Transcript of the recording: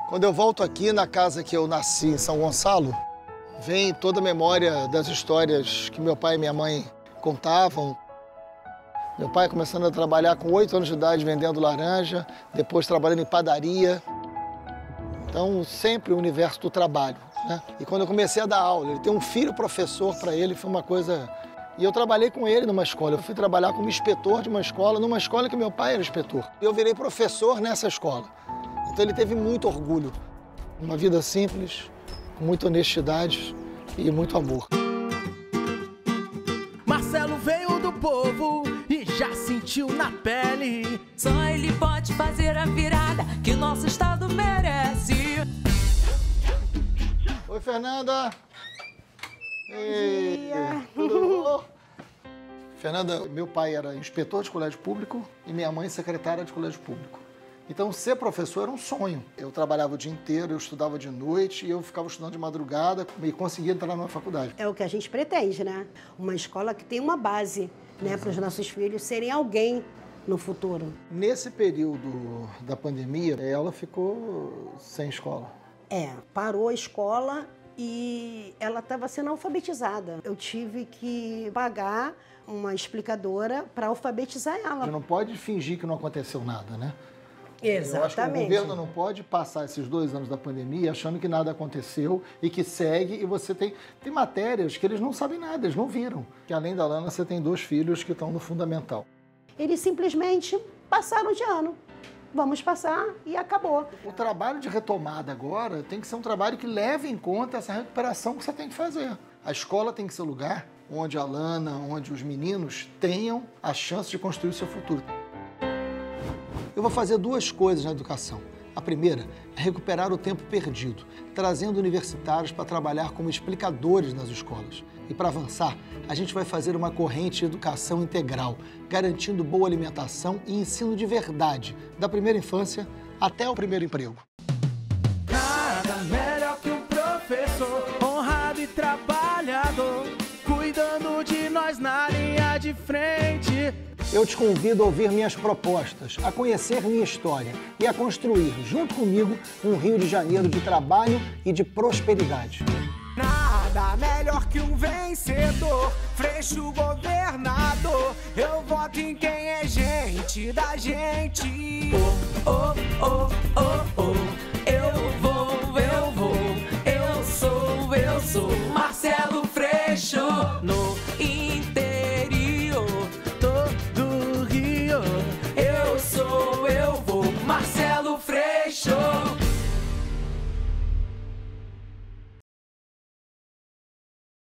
Quando eu volto aqui na casa que eu nasci, em São Gonçalo, vem toda a memória das histórias que meu pai e minha mãe contavam. Meu pai começando a trabalhar com 8 anos de idade vendendo laranja, depois trabalhando em padaria. Então, sempre o universo do trabalho, né? E quando eu comecei a dar aula, ele tem um filho professor para ele, foi uma coisa... E eu trabalhei com ele numa escola. Eu fui trabalhar como inspetor de uma escola, numa escola que meu pai era inspetor. Eu virei professor nessa escola. Então ele teve muito orgulho. Uma vida simples, com muita honestidade e muito amor. Marcelo veio do povo e já sentiu na pele. Só ele pode fazer a virada que nosso estado merece. Oi, Fernanda. Bom dia. Tudo bom? Fernanda, meu pai era inspetor de colégio público e minha mãe secretária de colégio público. Então, ser professor era um sonho. Eu trabalhava o dia inteiro, eu estudava de noite e eu ficava estudando de madrugada e conseguia entrar numa faculdade. É o que a gente pretende, né? Uma escola que tem uma base, né, para os nossos filhos serem alguém no futuro. Nesse período da pandemia, ela ficou sem escola. Parou a escola e ela estava sendo alfabetizada. Eu tive que pagar uma explicadora para alfabetizar ela. Você não pode fingir que não aconteceu nada, né? Exatamente. Eu acho que o governo não pode passar esses 2 anos da pandemia achando que nada aconteceu e que segue, e você tem matérias que eles não sabem nada, eles não viram. Que além da Lana, você tem 2 filhos que estão no fundamental. Eles simplesmente passaram de ano. Vamos passar e acabou. O trabalho de retomada agora tem que ser um trabalho que leve em conta essa recuperação que você tem que fazer. A escola tem que ser o lugar onde a Lana, onde os meninos tenham a chance de construir o seu futuro. Eu vou fazer 2 coisas na educação. A primeira é recuperar o tempo perdido, trazendo universitários para trabalhar como explicadores nas escolas. E para avançar, a gente vai fazer uma corrente de educação integral, garantindo boa alimentação e ensino de verdade, da primeira infância até o primeiro emprego. Nada melhor que um professor, honrado e trabalhador, cuidando de nós na linha de frente. Eu te convido a ouvir minhas propostas, a conhecer minha história e a construir, junto comigo, um Rio de Janeiro de trabalho e de prosperidade. Nada melhor que um vencedor, Freixo governador. Eu voto em quem é gente da gente. Oh, oh, oh, oh, oh.